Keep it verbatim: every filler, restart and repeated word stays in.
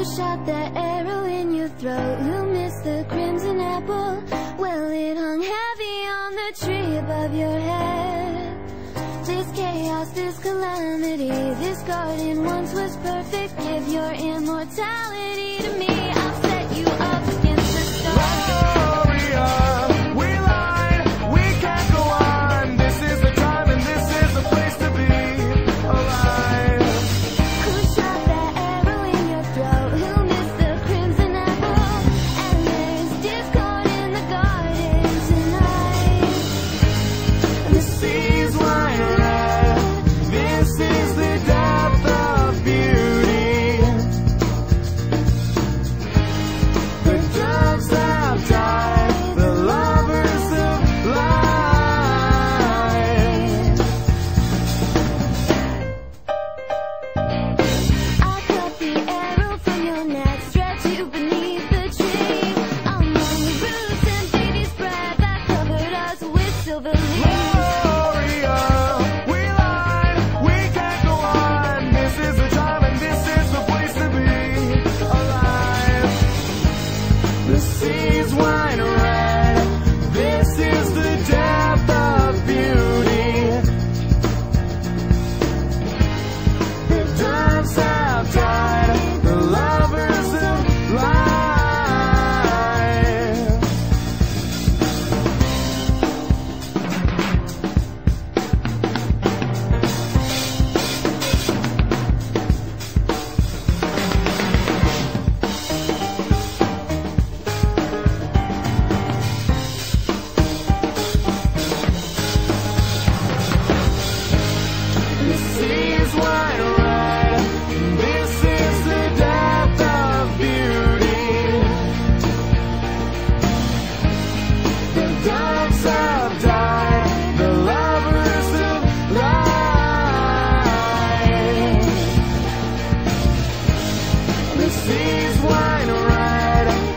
Who shot that arrow in your throat? Who missed the crimson apple? Well, it hung heavy on the tree above your head. This chaos, this calamity, this garden once was perfect. Give your immortality to me. I'll set you up against the stars. Seas wine red.